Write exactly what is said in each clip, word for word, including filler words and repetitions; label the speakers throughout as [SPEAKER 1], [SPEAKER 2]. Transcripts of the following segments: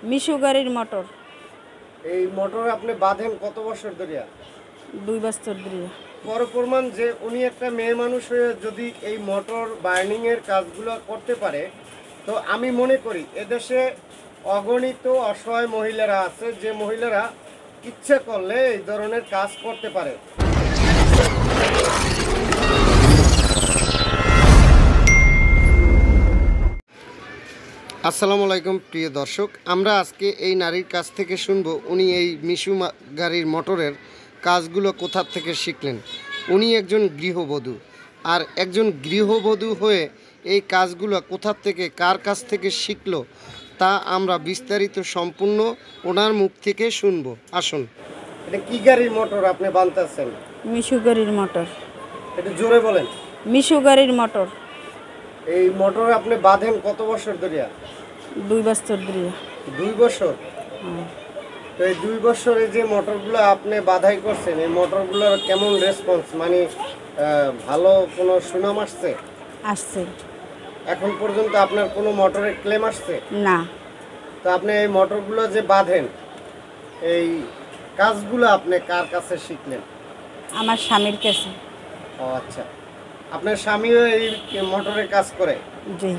[SPEAKER 1] মিশু গাড়ির মোটর।
[SPEAKER 2] এই মোটর আপনি বাঁধেন কত বছর ধরে?
[SPEAKER 1] দুই বছর ধরে।
[SPEAKER 2] বড় প্রমাণ যে উনি একটা মেয়ে মানুষ হয়ে যদি এই মোটর বার্নিং এর কাজগুলো করতে পারে, তো আমি মনে করি এদেশে অগণিত অসহায় মহিলারা আছে যে মহিলারা ইচ্ছে করলে এই ধরনের কাজ করতে পারে। আসসালামু আলাইকুম প্রিয় দর্শক, আমরা আজকে এই নারীর কাছ থেকে শুনবো উনি এই মিশু গাড়ির মোটরের কাজগুলো কোথা থেকে শিখলেন। উনি একজন গৃহবধূ, আর একজন গৃহবধূ হয়ে এই কাজগুলো কোথা থেকে কার কাছ থেকে শিখলো তা আমরা বিস্তারিত সম্পূর্ণ ওনার মুখ থেকে শুনবো। আসুন। এটা কি গাড়ির মোটর আপনি বানতেছেন?
[SPEAKER 1] মিশু গাড়ির মোটর।
[SPEAKER 2] এটা জোরে বলেন।
[SPEAKER 1] মিশু গাড়ির মোটর।
[SPEAKER 2] এই মোটর আপনি বাঁধেন কত বছর ধরে?
[SPEAKER 1] দুই বছর ধরে।
[SPEAKER 2] দুই বছর? তো এই দুই বছরে যে মোটরগুলো আপনি বাধাই করছেন, এই মোটরগুলোর কেমন রেসপন্স, মানে ভালো কোনো সুনাম আসছে?
[SPEAKER 1] আসছে।
[SPEAKER 2] এখন পর্যন্ত আপনার কোনো মোটরের ক্লেম আসছে
[SPEAKER 1] না?
[SPEAKER 2] তো আপনি এই মোটরগুলো যে বাঁধেন, এই কাজগুলো আপনি কার কাছে শিখলেন?
[SPEAKER 1] আমার স্বামীর কাছে।
[SPEAKER 2] ও আচ্ছা, আপনার স্বামীও এই মোটরের কাজ করে?
[SPEAKER 1] জি।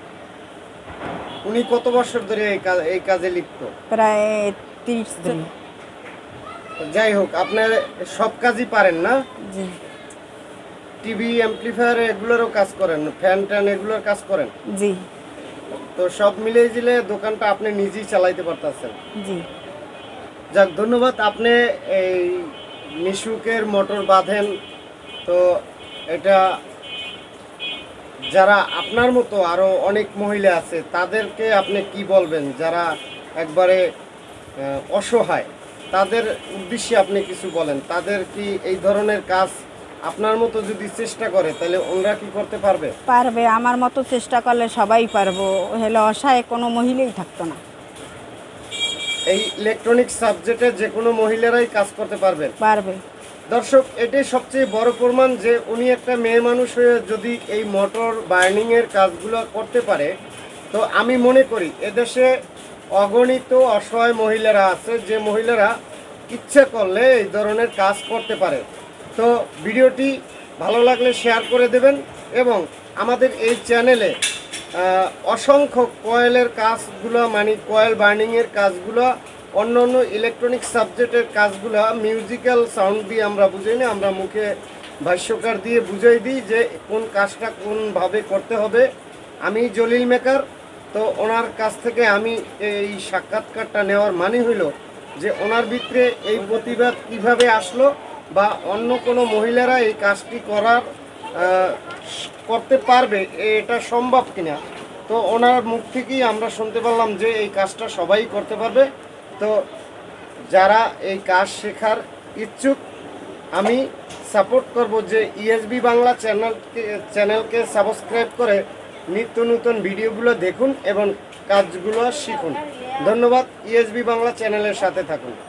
[SPEAKER 2] উনি কত বছর ধরে এই কাজ এই কাজে লিপ্ত?
[SPEAKER 1] প্রায় তিরিশ ধরে।
[SPEAKER 2] যাই হোক, আপনার সব কাজই পারেন না?
[SPEAKER 1] জি।
[SPEAKER 2] টিভি অ্যাম্পলিফায়ার এগুলোরও কাজ করেন, ফ্যান ট্যান এগুলোর কাজ করেন?
[SPEAKER 1] জি।
[SPEAKER 2] তো সব মিলিয়ে দিলে দোকানটা আপনি নিজেই চালাইতে পারতেছেন?
[SPEAKER 1] জি।
[SPEAKER 2] যাক, ধন্যবাদ। আপনি এই মিশুকের মোটর বাঁধেন, তো এটা যারা আপনার মতো আরও অনেক মহিলা আছে তাদেরকে আপনি কি বলবেন, যারা একবারে অসহায়, তাদের উদ্দেশ্যে আপনি কিছু বলেন। তাদের কি এই ধরনের কাজ আপনার মতো যদি চেষ্টা করে তাহলে ওনারা কি করতে পারবে?
[SPEAKER 1] পারবে, আমার মতো চেষ্টা করলে সবাই পারবো। হলে অসহায় কোনো মহিলাই থাকতো না।
[SPEAKER 2] এই ইলেকট্রনিক সাবজেক্টে যে কোনো মহিলারাই কাজ করতে পারবেন?
[SPEAKER 1] পারবে।
[SPEAKER 2] দর্শক, এটাই সবচেয়ে বড় প্রমাণ যে উনি একটা মেয়ে মানুষ হয়ে যদি এই মোটর বার্নিংয়ের কাজগুলো করতে পারে, তো আমি মনে করি এদেশে অগণিত অসহায় মহিলারা আছে যে মহিলারা ইচ্ছে করলে এই ধরনের কাজ করতে পারে। তো ভিডিওটি ভালো লাগলে শেয়ার করে দেবেন, এবং আমাদের এই চ্যানেলে অসংখ্য কয়েলের কাজগুলো, মানে কয়েল বার্নিংয়ের কাজগুলো, অন্য অন্য ইলেকট্রনিক সাবজেক্টের কাজগুলো মিউজিক্যাল সাউন্ড দিয়ে আমরা বুঝাই না, আমরা মুখে ভাষ্যকার দিয়ে বুঝাই দিই যে কোন কাজটা কোনভাবে করতে হবে। আমি জলিল মেকার, তো ওনার কাছ থেকে আমি এই সাক্ষাৎকারটা নেওয়ার মানে হইল যে ওনার ভিতরে এই প্রতিভা কীভাবে আসলো, বা অন্য কোনো মহিলারা এই কাজটি করার করতে পারবে, এটা সম্ভব কিনা। তো ওনার মুখ থেকেই আমরা শুনতে পারলাম যে এই কাজটা সবাই করতে পারবে। তো যারা এই কাজ শেখার ইচ্ছুক, আমি সাপোর্ট করব যে ইএসবি বাংলা চ্যানেলকে চ্যানেলকে সাবস্ক্রাইব করে নিত্য নতুন ভিডিওগুলো দেখুন এবং কাজগুলো শিখুন। ধন্যবাদ। ইএসবি বাংলা চ্যানেলের সাথে থাকুন।